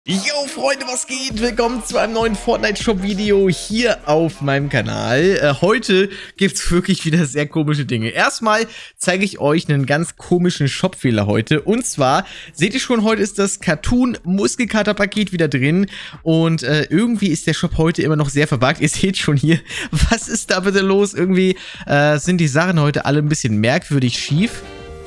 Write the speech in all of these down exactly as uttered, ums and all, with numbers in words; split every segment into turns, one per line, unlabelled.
Yo Freunde, was geht? Willkommen zu einem neuen Fortnite-Shop-Video hier auf meinem Kanal. Äh, heute gibt es wirklich wieder sehr komische Dinge. Erstmal zeige ich euch einen ganz komischen Shop-Fehler heute. Und zwar, seht ihr schon, heute ist das Cartoon-Muskelkater-Paket wieder drin. Und äh, irgendwie ist der Shop heute immer noch sehr verbuggt. Ihr seht schon hier, was ist da bitte los? Irgendwie äh, sind die Sachen heute alle ein bisschen merkwürdig schief.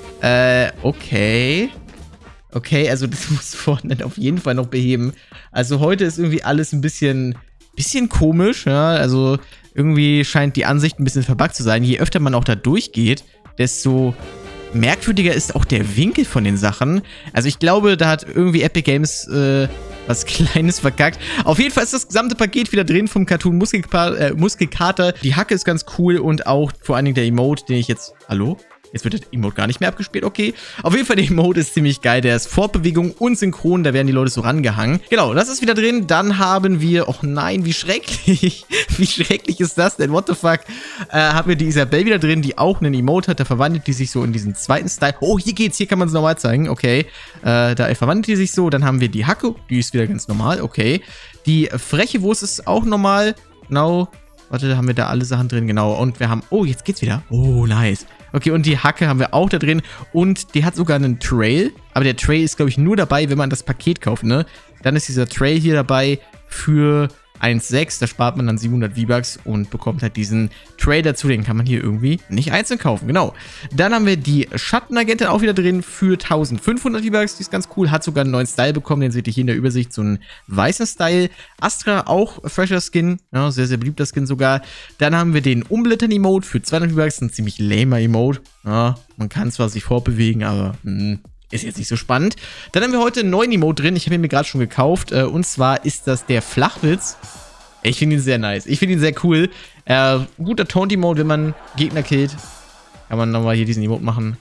Äh, okay... Okay, also das muss Fortnite auf jeden Fall noch beheben. Also heute ist irgendwie alles ein bisschen, bisschen komisch, ja. Also irgendwie scheint die Ansicht ein bisschen verbuggt zu sein. Je öfter man auch da durchgeht, desto merkwürdiger ist auch der Winkel von den Sachen. Also ich glaube, da hat irgendwie Epic Games äh, was Kleines verkackt. Auf jeden Fall ist das gesamte Paket wieder drin vom Cartoon Muskelkater. Äh, Muskelkater. Die Hacke ist ganz cool und auch vor allen Dingen der Emote, den ich jetzt... Hallo? Jetzt wird der Emote gar nicht mehr abgespielt, okay. Auf jeden Fall, der Emote ist ziemlich geil. Der ist Fortbewegung und synchron, da werden die Leute so rangehangen. Genau, das ist wieder drin. Dann haben wir, oh nein, wie schrecklich. Wie schrecklich ist das denn? What the fuck? Äh, haben wir die Isabelle wieder drin, die auch einen Emote hat. Da verwandelt die sich so in diesen zweiten Style. Oh, hier geht's, hier kann man es normal zeigen, okay. Äh, da verwandelt die sich so. Dann haben wir die Hacke, die ist wieder ganz normal, okay. Die freche Wurst ist auch normal, genau. Warte, da haben wir da alle Sachen drin, genau. Und wir haben, oh, jetzt geht's wieder. Oh, nice. Okay, und die Hacke haben wir auch da drin. Und die hat sogar einen Trail. Aber der Trail ist, glaube ich, nur dabei, wenn man das Paket kauft, ne? Dann ist dieser Trail hier dabei für eins Komma sechs. Da spart man dann siebenhundert V-Bucks und bekommt halt diesen Trail dazu. Den kann man hier irgendwie nicht einzeln kaufen, genau. Dann haben wir die Schattenagentin auch wieder drin für eintausendfünfhundert V-Bucks. Die ist ganz cool. Hat sogar einen neuen Style bekommen. Den seht ihr hier in der Übersicht. So einen weißen Style. Astra auch fresher Skin. Ja, sehr, sehr beliebter Skin sogar. Dann haben wir den Umblättern-Emote für zweihundert V-Bucks. Ein ziemlich lamer Emote. Ja, man kann zwar sich fortbewegen, aber... Mh. Ist jetzt nicht so spannend. Dann haben wir heute einen neuen Emote drin. Ich habe ihn mir gerade schon gekauft. Äh, und zwar ist das der Flachwitz. Ich finde ihn sehr nice. Ich finde ihn sehr cool. Äh, guter Taunt-Emote, wenn man Gegner killt. Kann man nochmal hier diesen Emote machen.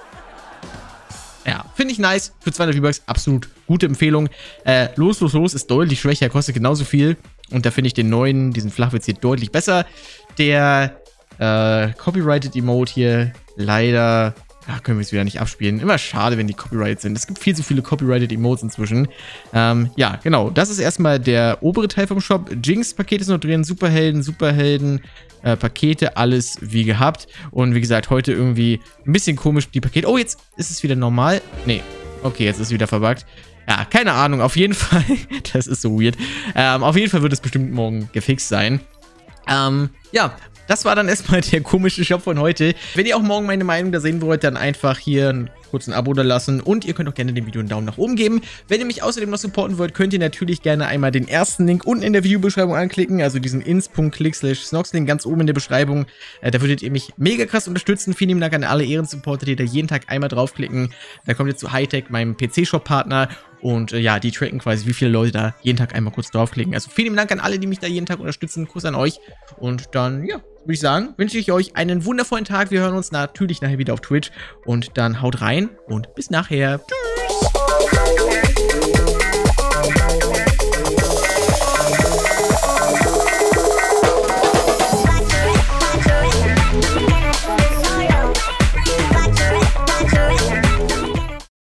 Ja, finde ich nice. Für zweihundert V-Bucks absolut gute Empfehlung. Äh, los, los, los ist deutlich schwächer. Kostet genauso viel. Und da finde ich den neuen, diesen Flachwitz hier deutlich besser. Der äh, Copyrighted Emote hier leider... Ja, können wir es wieder nicht abspielen. Immer schade, wenn die Copyrighted sind. Es gibt viel zu viele Copyrighted Emotes inzwischen. Ähm, ja, genau. Das ist erstmal der obere Teil vom Shop. Jinx-Paket ist noch drin. Superhelden, Superhelden, äh, Pakete, alles wie gehabt. Und wie gesagt, heute irgendwie ein bisschen komisch die Pakete. Oh, jetzt ist es wieder normal. Nee. Okay, jetzt ist es wieder verbuggt. Ja, keine Ahnung. Auf jeden Fall. Das ist so weird. Ähm, auf jeden Fall wird es bestimmt morgen gefixt sein. Ähm, ja. Das war dann erstmal der komische Shop von heute. Wenn ihr auch morgen meine Meinung da sehen wollt, dann einfach hier einen kurzen Abo da lassen. Und ihr könnt auch gerne dem Video einen Daumen nach oben geben. Wenn ihr mich außerdem noch supporten wollt, könnt ihr natürlich gerne einmal den ersten Link unten in der Videobeschreibung anklicken. Also diesen ins.click slash snoxlink ganz oben in der Beschreibung. Äh, da würdet ihr mich mega krass unterstützen. Vielen lieben Dank an alle Ehrensupporter, die da jeden Tag einmal draufklicken. Dann kommt ihr zu Hightech, meinem P C-Shop-Partner. Und äh, ja, die tracken quasi, wie viele Leute da jeden Tag einmal kurz draufklicken. Also vielen lieben Dank an alle, die mich da jeden Tag unterstützen. Kuss an euch. Und dann, ja, würde ich sagen, wünsche ich euch einen wundervollen Tag. Wir hören uns natürlich nachher wieder auf Twitch. Und dann haut rein und bis nachher. Tschüss.